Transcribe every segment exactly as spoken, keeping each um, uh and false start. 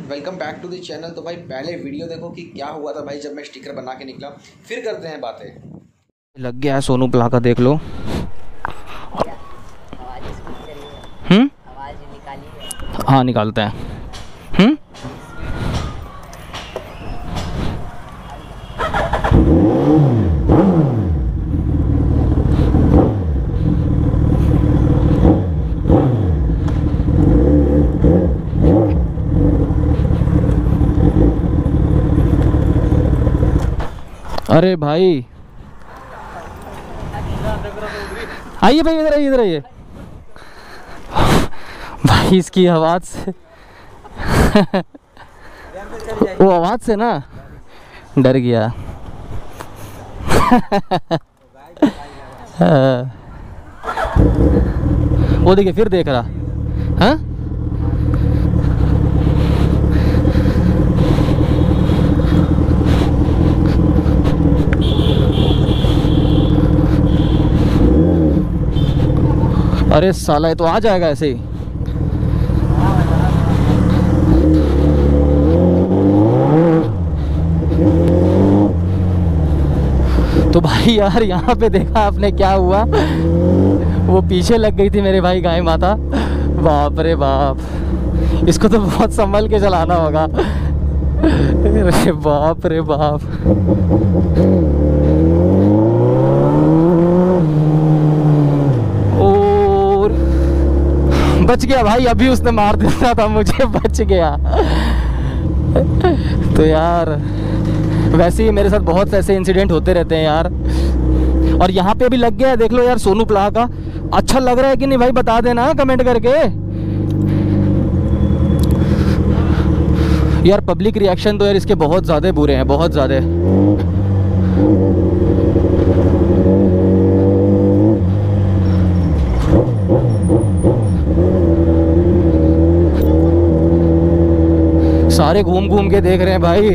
Welcome back to the channel. तो भाई पहले वीडियो देखो कि क्या हुआ था भाई जब मैं स्टिकर बना के निकला, फिर करते हैं बातें। लग गया है सोनू प्ला का, देख लो। हम्म हाँ निकालते हैं। हम्म अरे भाई आइए भाई, इधर आइए, इधर आइए भाई। इसकी आवाज़ से वो आवाज़ से ना डर गया। वो देखिए फिर देख रहा। हाँ अरे साला ये तो आ जाएगा ऐसे ही। तो भाई यार यहाँ पे देखा आपने क्या हुआ, वो पीछे लग गई थी मेरे भाई गाय माता। बाप रे बाप, इसको तो बहुत संभल के चलाना होगा। अरे बाप रे बाप। और बच गया भाई, अभी उसने मार दिया था मुझे, बच गया। तो यार वैसे ही मेरे साथ बहुत ऐसे इंसिडेंट होते रहते हैं यार। और यहाँ पे भी लग गया है, देख लो यार सोनू प्ला का। अच्छा लग रहा है कि नहीं भाई, बता देना कमेंट करके यार। पब्लिक रिएक्शन तो यार इसके बहुत ज़्यादा बुरे हैं, बहुत ज़्यादा। सारे घूम घूम के देख रहे हैं भाई।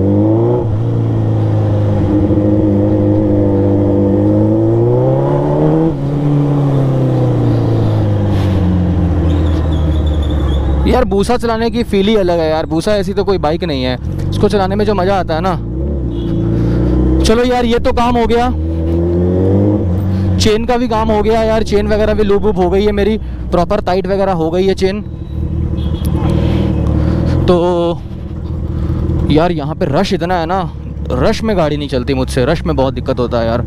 यार बूसा चलाने की फील ही अलग है यार। बूसा ऐसी तो कोई बाइक नहीं है, इसको चलाने में जो मज़ा आता है ना। चलो यार ये तो काम हो गया, चेन का भी काम हो गया यार। चेन वगैरह भी लूप वूप हो गई है मेरी, प्रॉपर टाइट वगैरह हो गई है चेन। तो यार यहाँ पे रश इतना है ना, रश में गाड़ी नहीं चलती मुझसे, रश में बहुत दिक्कत होता है यार।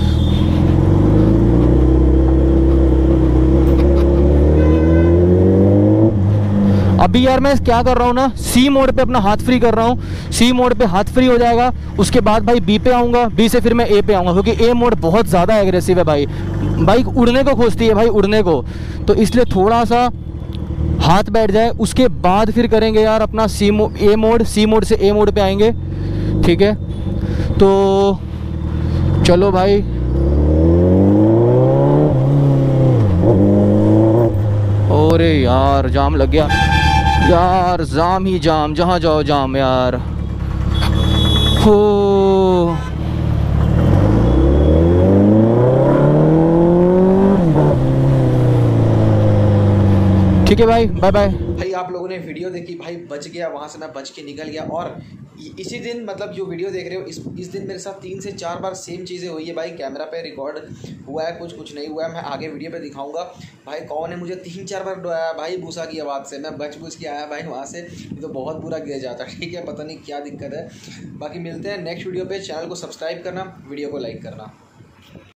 अभी यार मैं क्या कर रहा हूँ ना, सी मोड पे अपना हाथ फ्री कर रहा हूँ। सी मोड पे हाथ फ्री हो जाएगा, उसके बाद भाई बी पे आऊँगा, बी से फिर मैं ए पे आऊँगा, क्योंकि ए मोड बहुत ज़्यादा एग्रेसिव है भाई। बाइक उड़ने को खोजती है भाई, उड़ने को। तो इसलिए थोड़ा सा हाथ बैठ जाए, उसके बाद फिर करेंगे यार अपना सी मो ए मोड। सी मोड से ए मोड पे आएंगे, ठीक है। तो चलो भाई, अरे यार जाम लग गया यार, जाम ही जाम, जहाँ जाओ जाम यार। हो ठीक है भाई, बाय बाय। भाई आप लोगों ने वीडियो देखी, भाई बच गया, वहाँ से मैं बच के निकल गया। और इसी दिन मतलब जो वीडियो देख रहे हो, इस इस दिन मेरे साथ तीन से चार बार सेम चीज़ें हुई है भाई। कैमरा पे रिकॉर्ड हुआ है, कुछ कुछ नहीं हुआ है, मैं आगे वीडियो पे दिखाऊंगा। भाई कौन है मुझे तीन चार बार डराया भाई बूसा की आवाज़ से, मैं बच बुझ के आया भाई वहाँ से। ये तो बहुत बुरा गिर जाता, ठीक है, पता नहीं क्या दिक्कत है। बाकी मिलते हैं नेक्स्ट वीडियो पर। चैनल को सब्सक्राइब करना, वीडियो को लाइक करना।